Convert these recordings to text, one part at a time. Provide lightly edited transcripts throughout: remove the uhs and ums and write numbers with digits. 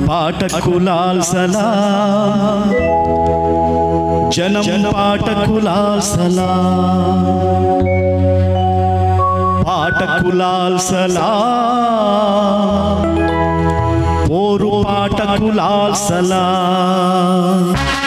पाठकु लाल सलाम, जन्म पाठकु लाल सलाम, पाठकु लाल सलाम, पोरु पाठकु लाल सलाम।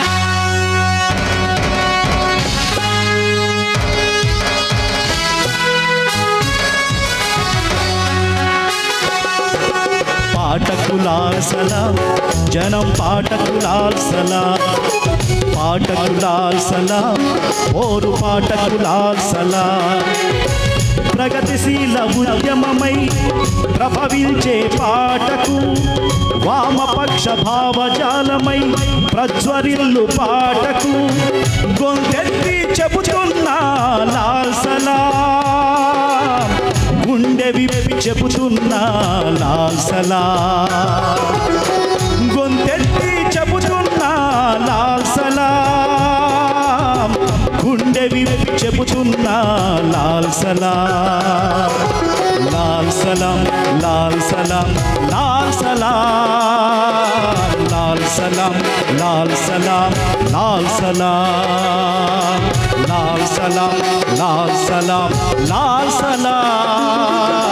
पाठकु लाल सलाम, जन्म पाठकु लाल सलाम, पाठकु लाल सलाम, पोरु पाठकु लाल सलाम। ప్రగతిశీల ఉద్యమమై ప్రభవించే పాటకు, వామపక్ష భావజాలమై ప్రజ్వరిల్లు పాటకు, గొంతెత్తి చెబుతున్నా లాల్ సలాం, గుండె విప్పి చెబుతున్నా లాల్ సలాం, గొంతెత్తి చెబుతున్నా లాల్ సలాం, గుండె విప్పి చెబుతున్నా లాల్ సలాం, లాల్ సలాం, లాల్ సలాం, లాల్ సలాం, లాల్ సలాం, లాల్ సలాం, లాల్ సలాం, లాల్ సలాం, లాల్ సలాం, లాల్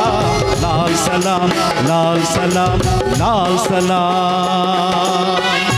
సలాం, లాల్ సలాం, లాల్ సలాం, లాల్ సలాం।